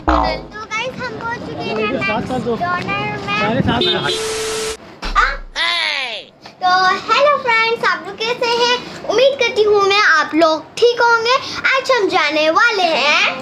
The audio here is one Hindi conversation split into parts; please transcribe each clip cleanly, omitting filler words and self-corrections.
तो गाइस हम पहुंच चुके हैं मैकडोनल्ड में। तो हेलो फ्रेंड्स, आप लोग कैसे हैं? उम्मीद करती हूँ मैं आप लोग ठीक होंगे। आज हम जाने वाले हैं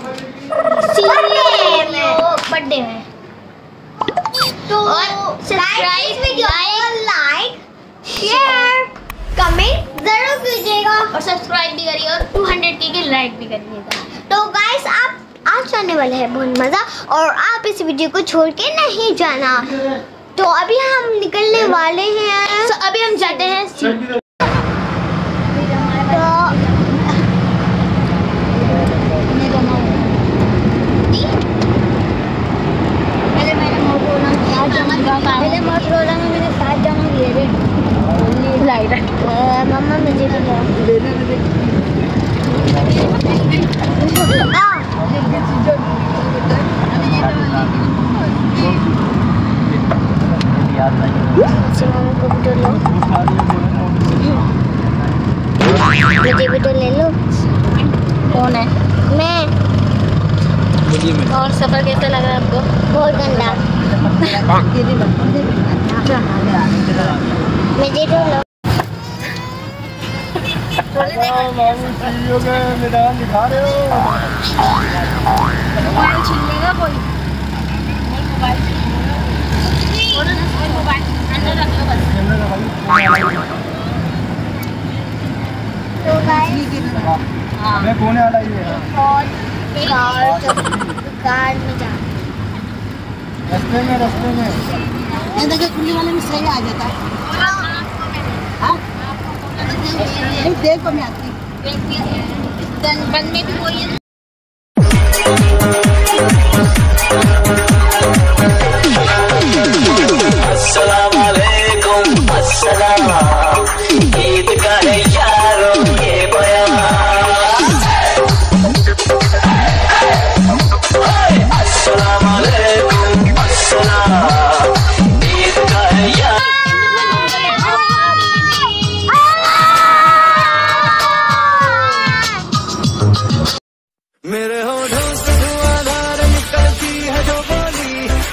बर्थडे में। तो सब्सक्राइब वीडियो को लाइक शेयर कमेंट जरूर कीजिएगा और सब्सक्राइब भी करिए और 200 के लाइक भी करिएगा। तो गाइस आप आज जाने वाले हैं बहुत मज़ा, और आप इस वीडियो को छोड़ के नहीं जाना। तो अभी हम निकलने वाले हैं। तो अभी हम जाते हैं पहले मोटरोला में मैंने 7 जमा दिए थे लाइट। मम्मा मुझे मुझे भी तो ले लो। कौन है? मैं। और सफर कैसा लग रहा है आपको? बहुत गंदा। मुझे तो लो। मैदान दिखा रहे हो। मोबाइल छीन लेगा कोई? मोबाइल अंदर रख लो बस। तो गाइस मैं कोने वाला ही है। कार में जा। रास्ते में ये देखो खुली वाले में सही आ जाता है। हाँ देखो मैं आती बंद में भी कोई है। अस्सलाम वालेकुम अस्सलाम, ईद का है यारों ये बयान। अस्सलाम वालेकुम अस्सलाम, ईद का है यार। मेरे होठों से धुआंधार निकलती है जो बोली,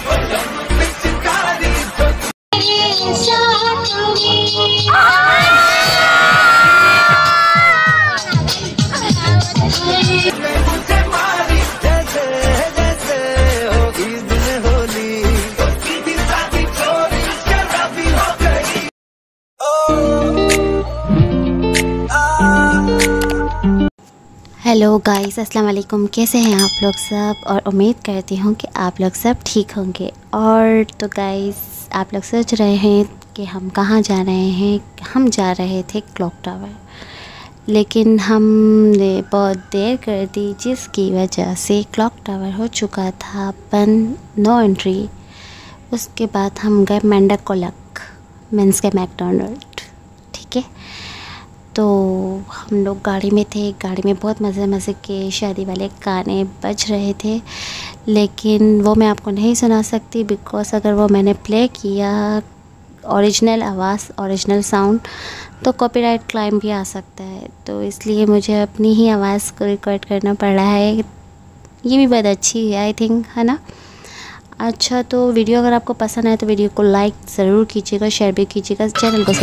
हेलो गाइस, अस्सलाम वालेकुम। कैसे हैं आप लोग सब? और उम्मीद करती हूँ कि आप लोग सब ठीक होंगे। और तो गाइस आप लोग सोच रहे हैं कि हम कहाँ जा रहे हैं। हम जा रहे थे क्लॉक टावर, लेकिन हमने बहुत देर कर दी, जिसकी वजह से क्लॉक टावर हो चुका था बंद, नो एंट्री। उसके बाद हम गए मेंढकोलक मीन्स के मैकडोनल्ड। ठीक है, तो हम लोग गाड़ी में थे। गाड़ी में बहुत मज़े के शादी वाले गाने बज रहे थे, लेकिन वो मैं आपको नहीं सुना सकती, बिकॉज़ अगर वो मैंने प्ले किया ओरिजिनल आवाज़ ओरिजिनल साउंड तो कॉपीराइट क्लेम भी आ सकता है। तो इसलिए मुझे अपनी ही आवाज़ को रिकॉर्ड करना पड़ रहा है। ये भी बहुत अच्छी है आई थिंक, है ना। अच्छा, तो वीडियो अगर आपको पसंद आए तो वीडियो को लाइक ज़रूर कीजिएगा, शेयर भी कीजिएगा, चैनल को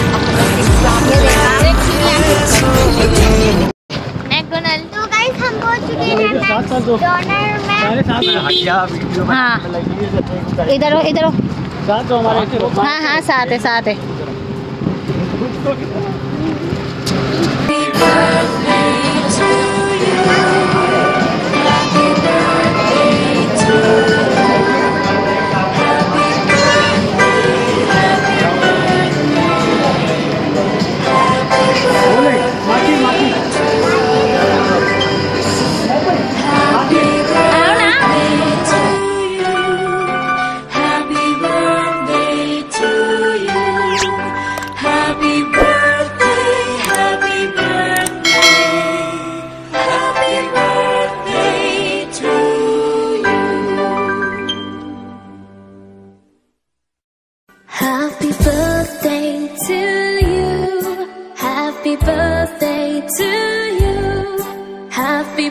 मैकडोनल्ड। तो गाइस हम हो चुके हैं नेक्स्ट डोनर में। हटिया वीडियो हाँ। में लगी है। इधर हो, इधर हो। साथ तो हमारे हाँ हाँ, साथ है, साथ है। Happy birthday to you. Happy birthday to you. Happy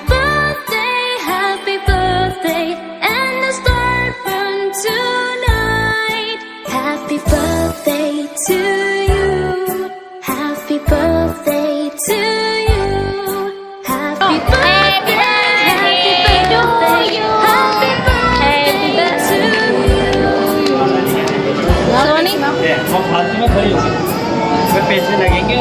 birthday, and the start from tonight. Happy birthday to you. Happy birthday to you. Happy birthday, happy birthday to you. Happy birthday to you. Soni, वो फालतू में खड़ी होगी, उसमें पैसे लगेंगे।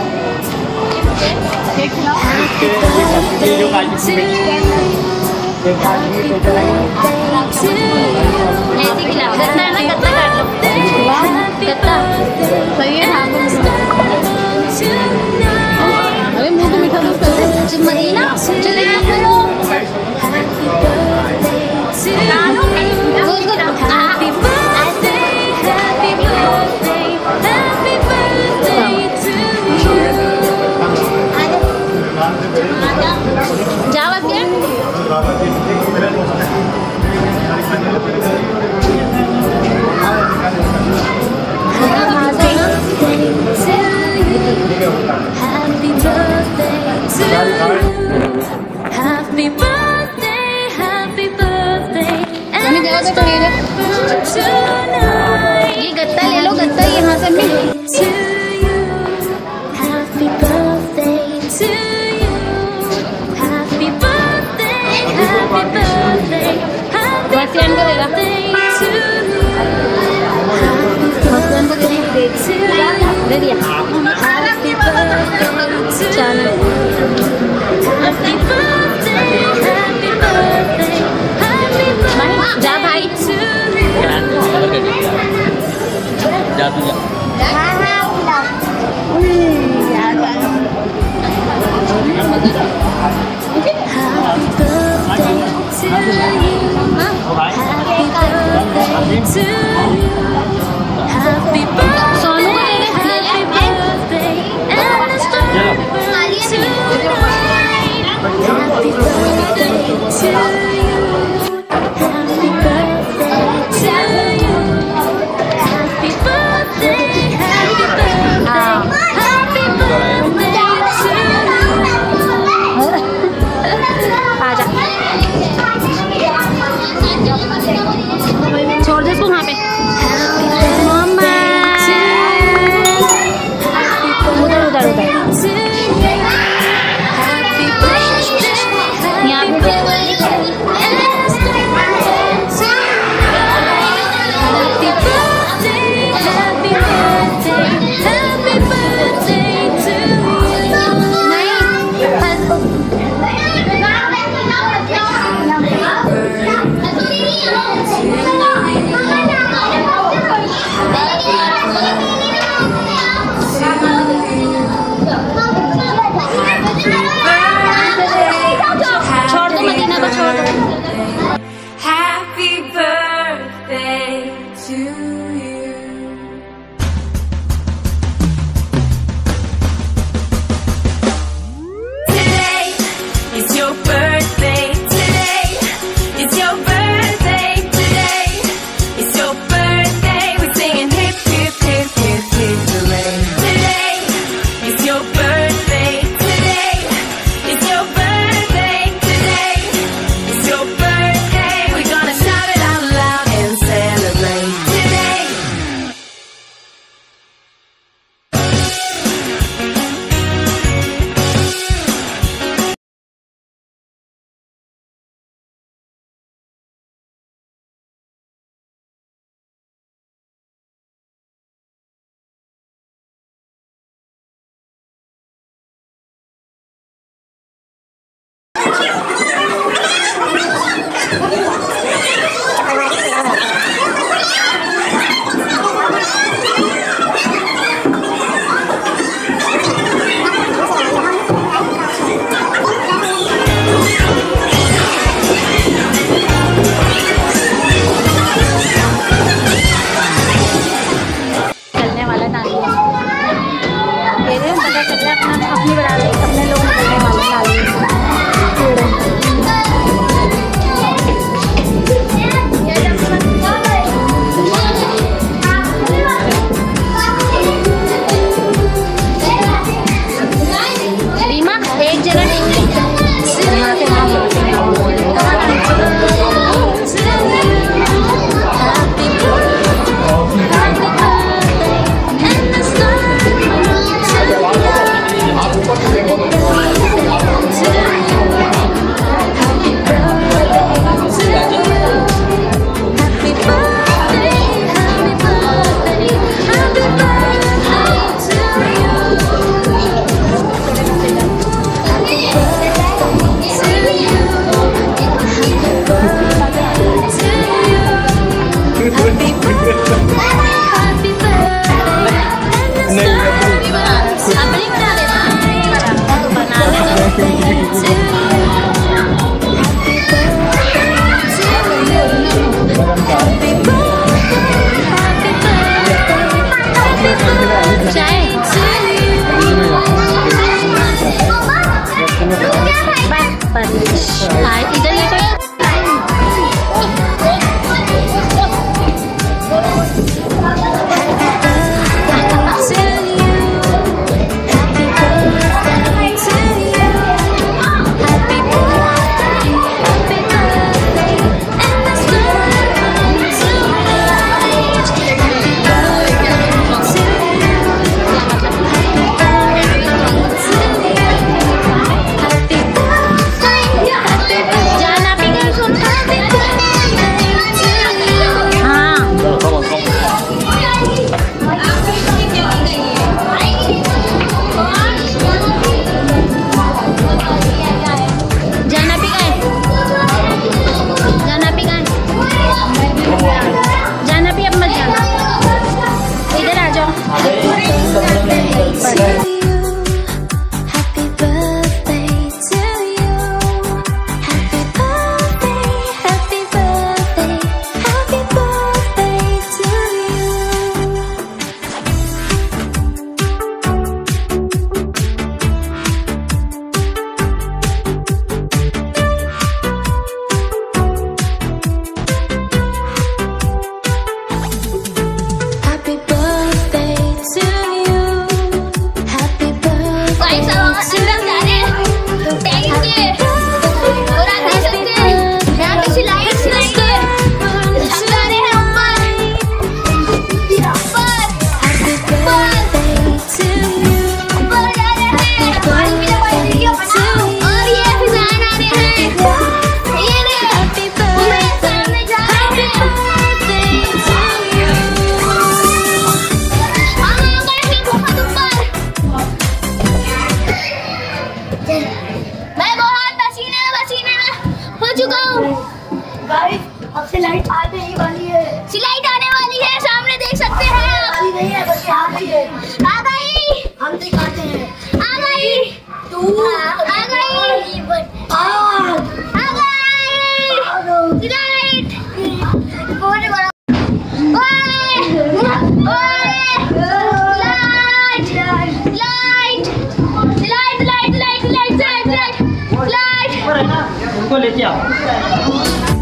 ये जो काजू की ये काजू की पैसे लगेंगे। ऐसे खिलाओ। गत्ता है ना, गत्ता काट लो। गत्ता सही है। अरे मुंह तो मीठा दूध कर दे। मदीना चले करो। ये गत्ता ले लो, गत्ता यहाँ से मिल। Happy birthday to you. Happy birthday, happy birthday, happy बसियान को देगा। बसियान को दे दिया। Happy birthday चलो। Happy birthday, happy birthday, happy birthday जा भाई। to you. जा तू जा। Happy birthday to you. Happy birthday to you. Happy birthday, Sonu को ले ले। happy birthday, and the stars tonight. Happy birthday to you. Happy birthday to you. Happy birthday, happy birthday, happy birthday to you. आजा। उनको लेके आओ।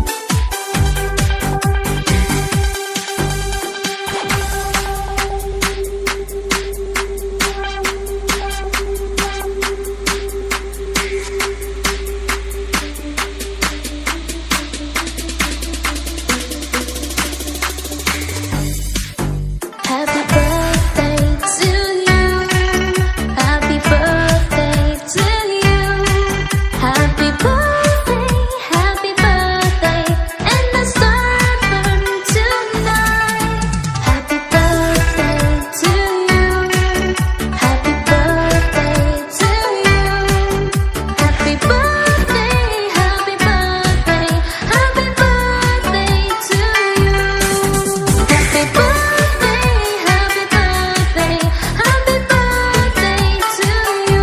Happy birthday to you. Happy birthday to you. Happy birthday, happy birthday, and the sun burn tonight. Happy birthday to you. Happy birthday to you. Happy birthday, happy birthday, happy birthday to you. Happy birthday, happy birthday, happy birthday to you.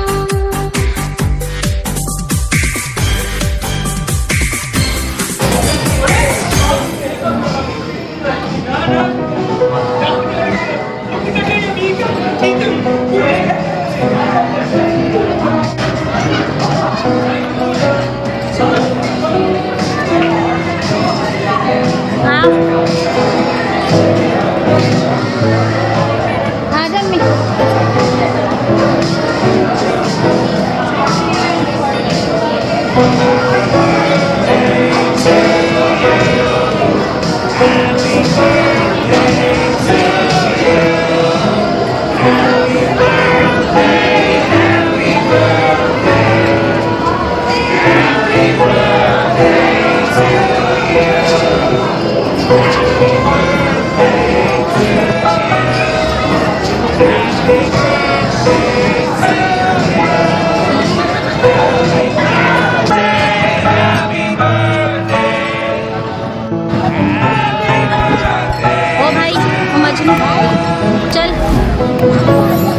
ओ भाई ओ मजनू चल।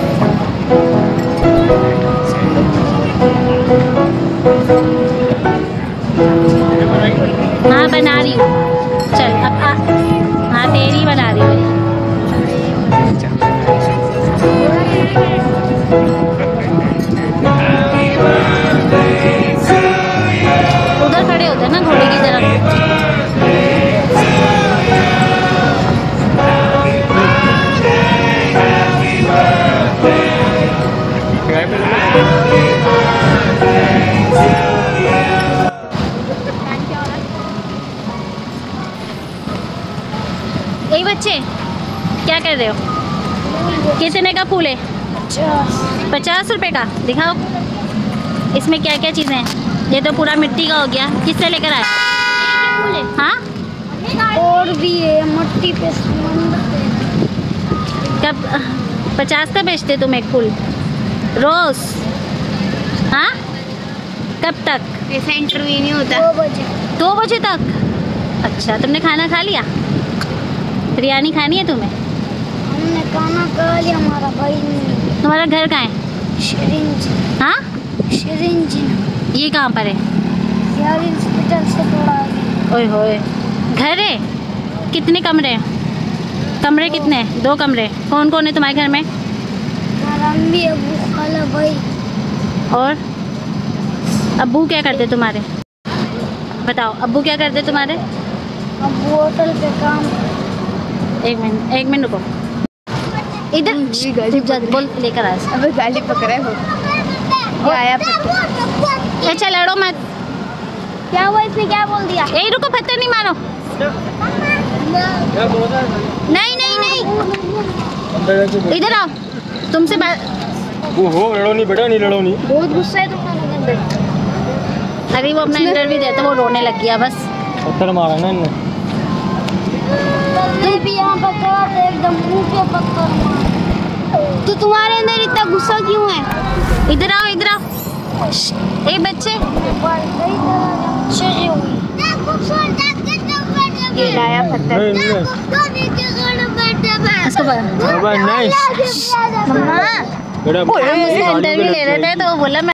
हाँ बना रही हूँ, चल अब हाँ तेरी बना रही हूँ। उधर खड़े होते हैं ना घोड़े की तरफ। यही बच्चे क्या कर रहे हो? कितने का फूल है? 50 रुपए का। दिखाओ इसमें क्या क्या चीज़ें हैं। ये तो पूरा मिट्टी का हो गया। किससे लेकर आए? हाँ और भी है मट्टी पे। कब 50 का बेचते तुम एक फूल रोज? हाँ कब तक? ऐसा इंटरव्यू नहीं होता। 2 बजे तक। अच्छा तुमने खाना खा लिया? बिरयानी खानी है तुम्हें? हमने खाना खा लिया। हमारा भाई नहीं। तुम्हारा घर कहाँ है? शिरिंज। हाँ शिरिंज ये कहाँ पर है? यार हॉस्पिटल से थोड़ा आगे। ओए होए घर है? कितने कमरे हैं? कमरे कितने हैं? 2 कमरे। कौन कौन है तुम्हारे घर में? हमारा अम्मी अबू खाला भाई। और अब्बू क्या करते तुम्हारे? बताओ अब्बू क्या करते तुम्हारे? अबू होटल पे काम। एक मिनट रुको। इधर बोल लेकर आ। अबे गाली पकड़ा है वो। आया अच्छा लड़ो मत। क्या हुआ? इसने क्या बोल दिया? यही रुको पत्थर नहीं मारो। नहीं नहीं नहीं इधर आओ। तुमसे बात। ओहो लड़ो नहीं बेटा, नहीं लड़ो नहीं। बहुत गुस्सा है तुम्हारे अंदर। अरे वो अपना इंटरव्यू देता वो रोने लग गया बस। पत्थर मारा ना इनने। तुम भी यहाँ पर खड़ा था एकदम मुंह पे पत्थर मार। तो तुम्हारे अंदर इतना गुस्सा क्यों है? इधर आओ इधर आओ। ए बच्चे ये लाया पत्थर। इसको नहीं मम्मा बेटा हम उससे इंटरव्यू ले रहे थे तो वो बोला मैं